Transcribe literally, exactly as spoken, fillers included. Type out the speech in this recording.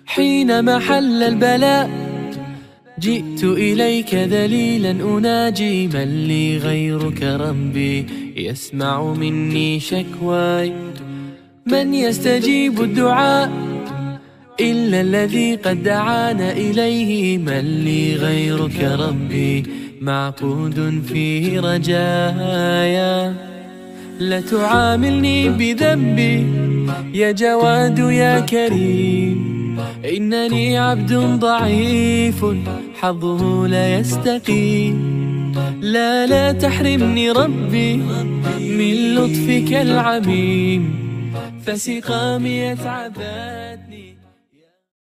حينما حل البلاء جئت إليك ذليلا أناجي، من لي غيرك ربي يسمع مني شكواي؟ من يستجيب الدعاء إلا الذي قد دعانا إليه؟ من لي غيرك ربي معقود فيه رجايا. لا تعاملني بذنبي يا جواد يا كريم، إنني عبد ضعيف حظه لا يستقيم. لا لا تحرمني ربي من لطفك العميم، فسقامي يتعبان.